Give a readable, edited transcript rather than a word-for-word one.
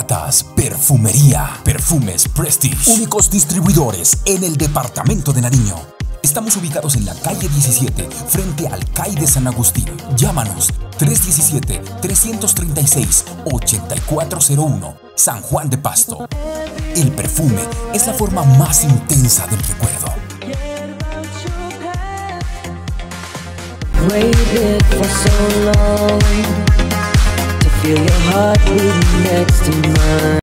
Beatas Perfumería. Perfumes Prestige. Únicos distribuidores en el departamento de Nariño. Estamos ubicados en la calle 17, frente al CAI de San Agustín. Llámanos 317-336-8401, San Juan de Pasto. El perfume es la forma más intensa del recuerdo. Waited for so long to feel your heart beating next to mine.